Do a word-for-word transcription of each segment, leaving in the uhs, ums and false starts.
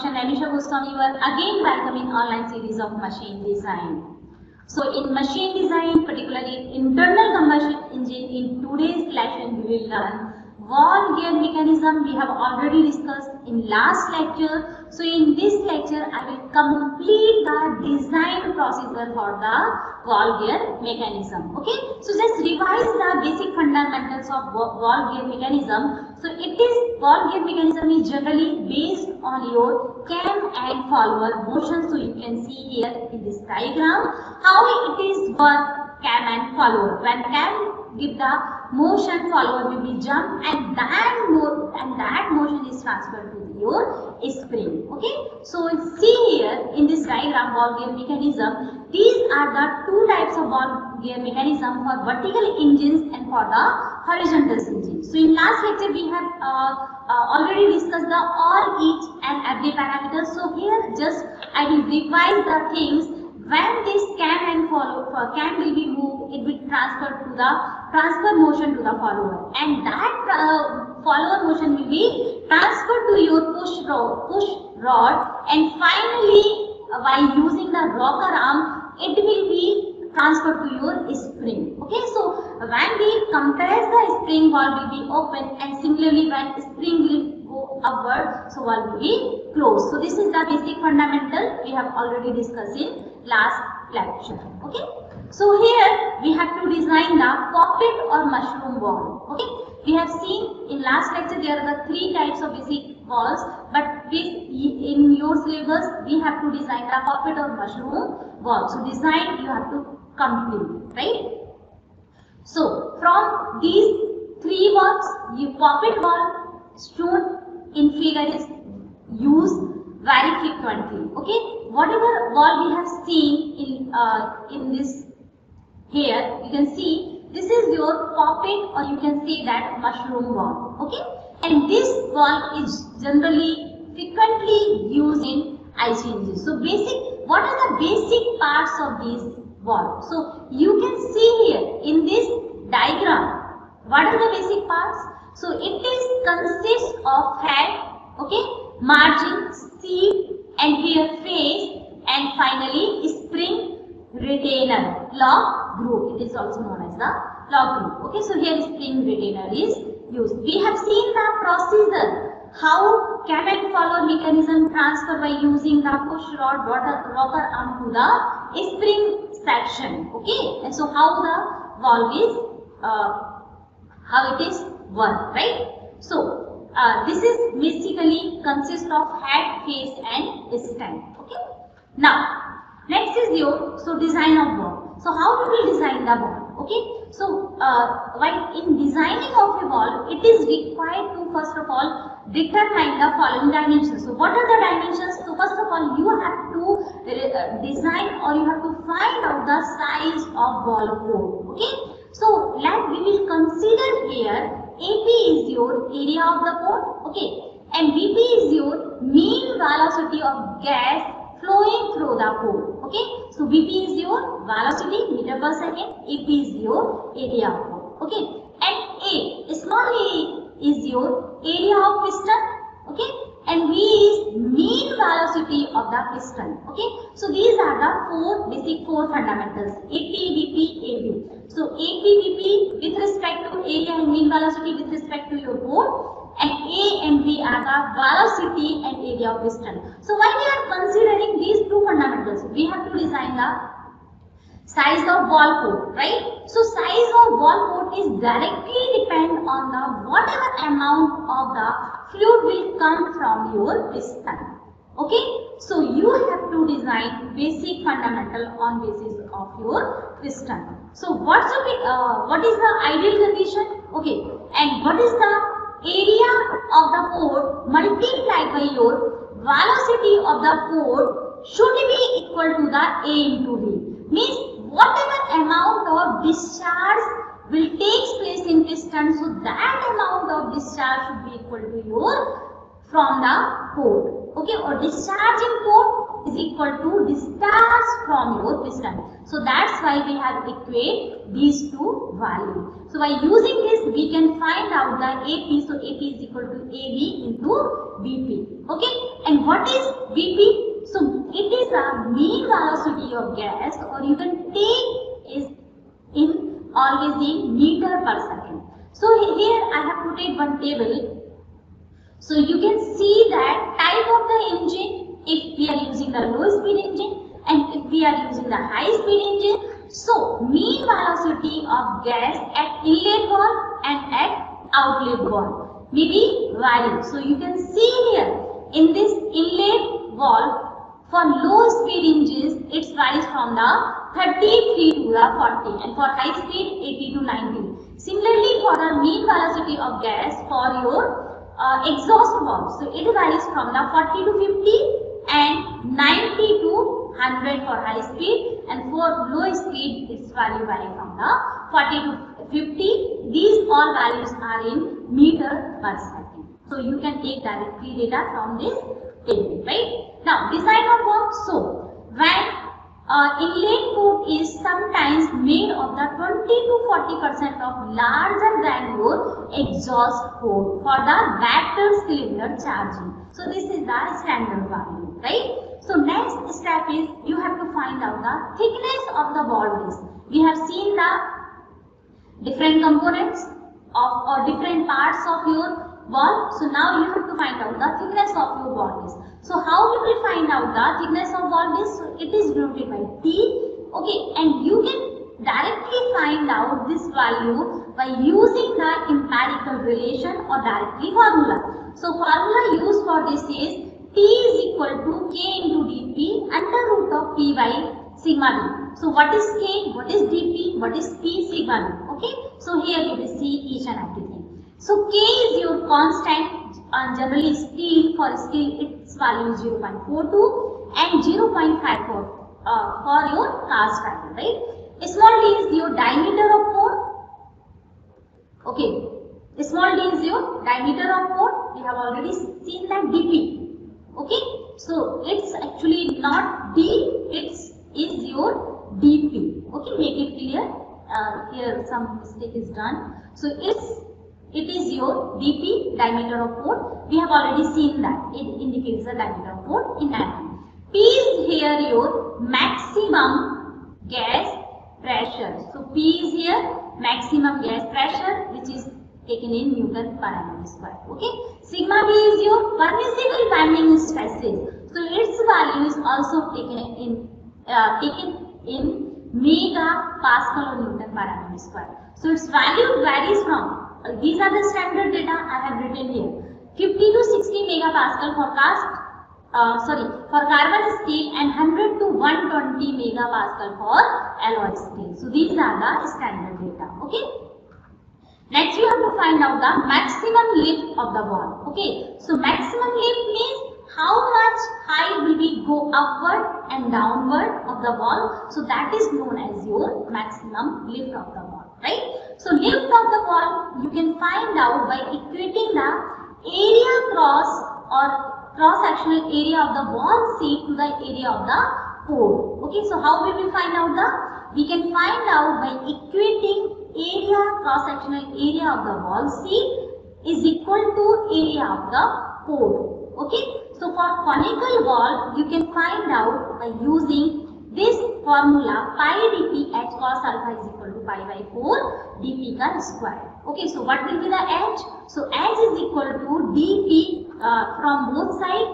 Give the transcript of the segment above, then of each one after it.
Professor Nanisha Goswami were again welcoming online series of machine design. So in machine design, particularly internal combustion engine, in today's lesson we will learn valve gear mechanism. We have already discussed in last lecture. So in this lecture I will complete the design procedure for the valve gear mechanism. Okay, so just revise the basic fundamentals of valve gear mechanism. So it is valve gear mechanism is generally based on your cam and follower motion. So you can see here in this diagram how it is work cam and follower. When cam give the motion, follower will be jump, and that mo and that motion is transferred to your spring. Okay, so see here in this diagram valve gear mechanism. These are the two types of valve gear mechanism for vertical engines and for the horizontal engines. So in last lecture we have uh, uh, already discussed the all each and every parameter. So here just I will revise the things. When this cam and follow for cam will be moved, it will transfer to the transfer motion to the follower, and that uh, follower motion will be transferred to your push rod, push rod, and finally uh, by using the rocker arm, it will be transferred to your spring. Okay, so when we compress the spring, valve will be open, and similarly when spring will go upward, so valve will be closed. So this is the basic fundamental we have already discussed in last lecture. Okay, so here we have to design the poppet or mushroom valve. Okay, we have seen in last lecture there are the three types of basic valves, but this in your syllabus we have to design the poppet or mushroom valve. So design you have to complete, right? So from these three valves, you poppet valve shown in figure is used very frequently. Okay, whatever valve we have seen in uh, in this here, you can see this is your poppet, or you can say that mushroom valve. Okay, and this valve is generally frequently used in I C engines. So basic, what are the basic parts of these valve? So you can see here in this diagram what are the basic parts. So it is consists of head, okay, margin, seat, and here face, and finally spring retainer, lock group. It is also known as the lock group. Okay, so here spring retainer is used. We have seen the procedure how cam and follower mechanism transfer by using the push rod rocker, rocker arm to the spring section. Okay, and so how the valve is uh, how it is work, right? So Uh, this is basically consists of head, face, and stem. Okay. Now, next is your so design of valve. So how do we design the valve? Okay. So uh, while in designing of a valve, it is required to first of all determine the following dimensions. So what are the dimensions? So first of all, you have to uh, design or you have to find out the size of valve port. Okay. So like we will consider here. A P is your area of the port, okay, and V P is your mean velocity of gas flowing through the port, okay. So V P is your velocity meter per second, A P is your area of port, okay, and A, small a is your area of piston, okay, and V is mean velocity of the piston, okay. So these are the four basic four fundamentals: A P, V P, A V. So A P, V P with respect to area and mean velocity with respect to your port, and A and V are the velocity and area of piston. So while we are considering these two fundamentals, we have to design the size of valve port, right? So size of valve port is directly depend on the whatever amount of the fluid will come from your piston. Okay, so you have to design basic fundamental on basis of your piston. So what's the uh, what is the ideal condition? Okay, and what is the area of the port multiplied by your velocity of the port should be equal to the A into V. Means whatever amount of discharge will take place in piston, so that amount of discharge should be equal to your from the port. Okay, or discharge in port is equal to discharge from your piston. So that's why we have equate these two values. So by using this, we can find out the A P. So A P is equal to A B into B P. Okay. And what is B P? So it is the mean velocity of gas, or you can take is in always in meter per second. So here I have put it one table. So you can see that type of the engine, if we are using the low speed engine and if we are using the high speed engine. So mean velocity of gas at inlet valve and at outlet valve may be varied. So you can see here in this inlet valve for low speed engines it varies from the thirty-three to the forty, and for high speed eighty to ninety. Similarly for the mean velocity of gas for your Uh, exhaust valve, so it varies from the forty to fifty and ninety to one hundred for high speed, and for low speed its value vary from the forty to fifty. These all values are in meter per second. So you can take directly data from this table, right? Now design of valve. So when uh, inlet port is sometimes made of the twenty to forty percent of larger than your exhaust port for the vector cylinder charging. So this is the standard value, right? So next step is you have to find out the thickness of the valve disc. We have seen the different components of or different parts of your valve. So now you have to find out the thickness of your valve disc. So how we will find out the thickness of valve disc? So it is denoted by T. Okay, and you can directly find out this value by using the empirical relation or directly formula. So formula used for this is T is equal to K into dP under root of P by sigma B. So what is K? What is dP? What is P sigma B? Okay. So here we will see each and everything. So K is your constant. Uh, generally steel, for steel its value is zero point four two and zero point five four uh, for your cast iron, right? Small d is your diameter of port. Okay, small d is your diameter of port. We have already seen that dP. Okay, so it's actually not d, it's is your dP. Okay, make it clear. Uh, here some mistake is done. So it's It is your dP, diameter of port. We have already seen that. It indicates the diameter of port in atm. P is here your maximum gas pressure. So P is here maximum gas pressure, which is taken in Newton per mm square. Okay. Sigma B is your permissible damping stresses. So its value is also taken in uh, taken in mega pascal or Newton per mm square. So its value varies from Uh, these are the standard data I have written here. fifty to sixty megapascal for cast, uh, sorry, for carbon steel, and one hundred to one hundred twenty megapascal for alloy steel. So these are the standard data. Okay. Next, you have to find out the maximum lift of the valve. Okay. So maximum lift means how much height will we go upward and downward of the valve. So that is known as your maximum lift of the valve, right? So lift of the valve you can find out by equating the area cross or cross sectional area of the valve seat to the area of the port. Okay, so how will we find out the? We can find out by equating area cross sectional area of the valve seat is equal to area of the port. Okay, so for conical valve you can find out by using this formula pi dp h cos alpha is equal to pi by four dp ka square. Okay, so what will be the h? So h is equal to dp uh, from both sides.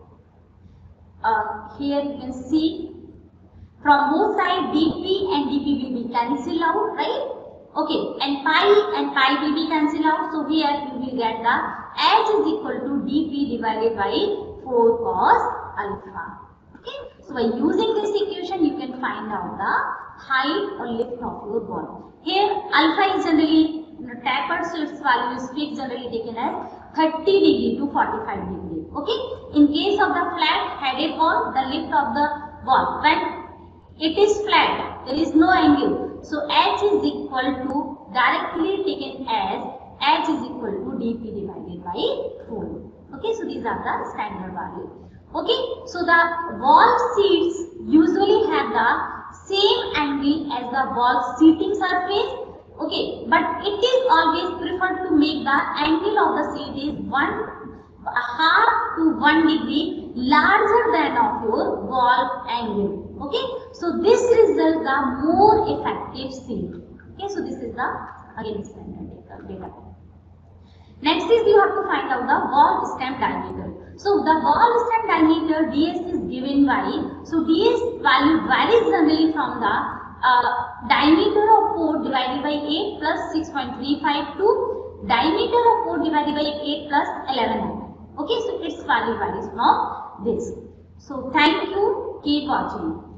Uh, here you can see from both sides dp and dp will be cancelled out, right? Okay, and pi and pi will be cancelled out. So here you will get the h is equal to dp divided by four cos alpha. Okay, so by using this equation you can find out the height or lift of your valve. Here alpha is generally you know, tapered, so its value is fixed, generally taken as thirty degree to forty-five degree. Okay, in case of the flat headed valve, the lift of the valve when it is flat, there is no angle, so h is equal to directly taken as h is equal to dp divided by four. Okay, so these are the standard value. Okay, so the valve seats usually have the same angle as the valve seating surface. Okay, but it is always preferred to make the angle of the seat is one half to one degree larger than of your valve angle. Okay, so this results the more effective seat. Okay, so this is the again standard data. Next is you have to find out the valve stem diameter. So the valve stem diameter D S is given by, so D S value varies generally from the uh, diameter of port divided by eight plus six point three five to diameter of port divided by eight plus eleven. Okay, so its value varies from this. So thank you, keep watching.